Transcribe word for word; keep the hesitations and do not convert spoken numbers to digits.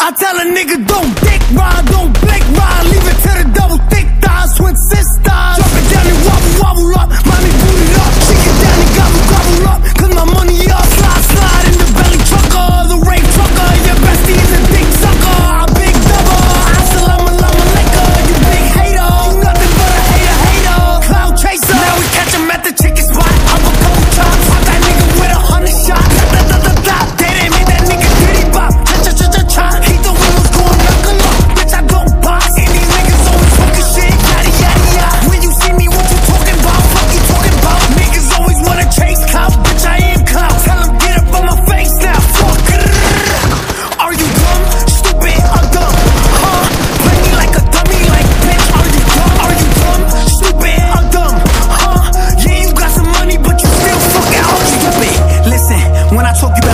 I tell a nigga don't dick ride, don't blick ride, leave it to the double thick thighs, twin sisters. Drop it down and wobble, wobble up, mommy boot it up, shake it down and gobble, gobble up, cause my money up. Slide, slide in the belly trucker, the rape trucker, your bestie is a dick sucker, a big double. Assalamu alaikum, you big hater, you nothing but a hater, hater. Cloud chaser, now we catch him at the chicken spot. I'm a couple chops, fuck that nigga with a hundred shots. Da da da da da, they didn't make that nigga diddy bop. Cha cha cha cha cha, he thought we was going knuckle up, bitch I don't box. And these niggas always talking shit, yada yada yada. When you see me, what you talking about? Fuck you talking about? Niggas always wanna chase clout, bitch I am clout. Tell him get up on my face now, fuck it. Are you dumb, stupid, or dumb? Huh? Play me like a dummy, like bitch. Are you dumb? Are you dumb, stupid, or dumb? Huh? Yeah, you got some money, but you still fuck out. Stupid. Listen, when I talk you better